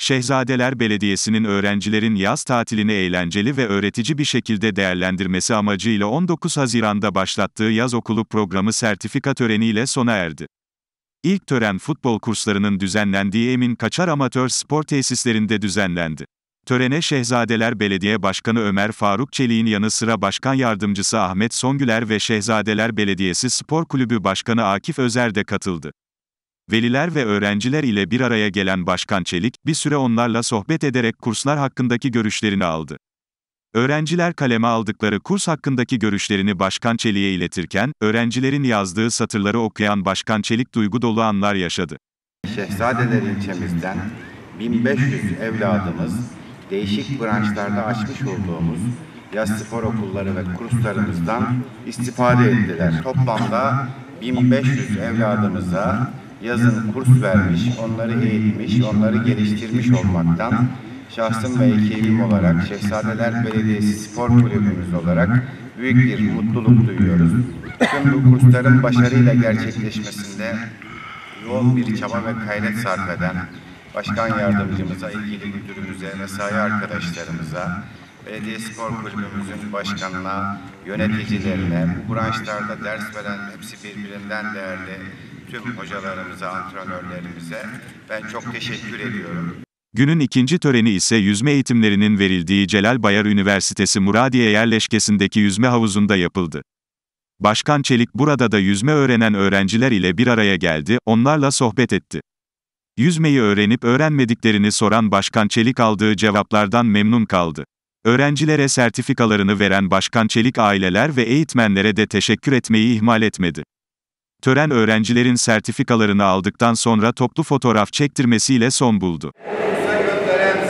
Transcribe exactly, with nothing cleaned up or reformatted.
Şehzadeler Belediyesi'nin öğrencilerin yaz tatilini eğlenceli ve öğretici bir şekilde değerlendirmesi amacıyla on dokuz Haziran'da başlattığı yaz okulu programı sertifika töreniyle sona erdi. İlk tören futbol kurslarının düzenlendiği Emin Kaçar Amatör Spor Tesislerinde düzenlendi. Törene Şehzadeler Belediye Başkanı Ömer Faruk Çelik'in yanı sıra Başkan Yardımcısı Ahmet Songüler ve Şehzadeler Belediyesi Spor Kulübü Başkanı Akif Özer de katıldı. Veliler ve öğrenciler ile bir araya gelen Başkan Çelik, bir süre onlarla sohbet ederek kurslar hakkındaki görüşlerini aldı. Öğrenciler kaleme aldıkları kurs hakkındaki görüşlerini Başkan Çelik'e iletirken, öğrencilerin yazdığı satırları okuyan Başkan Çelik duygu dolu anlar yaşadı. Şehzadeler ilçemizden bin beş yüz evladımız, değişik branşlarda açmış olduğumuz yaz spor okulları ve kurslarımızdan istifade ettiler. Toplamda bin beş yüz evladımıza yazın kurs vermiş, onları eğitmiş, onları geliştirmiş olmaktan şahsım ve ekibim olarak Şehzadeler Belediyesi Spor Kulübümüz olarak büyük bir mutluluk duyuyoruz. Tüm bu kursların başarıyla gerçekleşmesinde yoğun bir çaba ve gayret sarf eden Başkan Yardımcımıza, ilgili müdürümüze, mesai arkadaşlarımıza, Belediye Spor Kulübümüzün başkanına, yöneticilerine, bu branşlarda ders veren hepsi birbirinden değerli tüm hocalarımıza, antrenörlerimize ben çok teşekkür ediyorum. Günün ikinci töreni ise yüzme eğitimlerinin verildiği Celal Bayar Üniversitesi Muradiye yerleşkesindeki yüzme havuzunda yapıldı. Başkan Çelik burada da yüzme öğrenen öğrenciler ile bir araya geldi, onlarla sohbet etti. Yüzmeyi öğrenip öğrenmediklerini soran Başkan Çelik aldığı cevaplardan memnun kaldı. Öğrencilere sertifikalarını veren Başkan Çelik aileler ve eğitmenlere de teşekkür etmeyi ihmal etmedi. Tören öğrencilerin sertifikalarını aldıktan sonra toplu fotoğraf çektirmesiyle son buldu.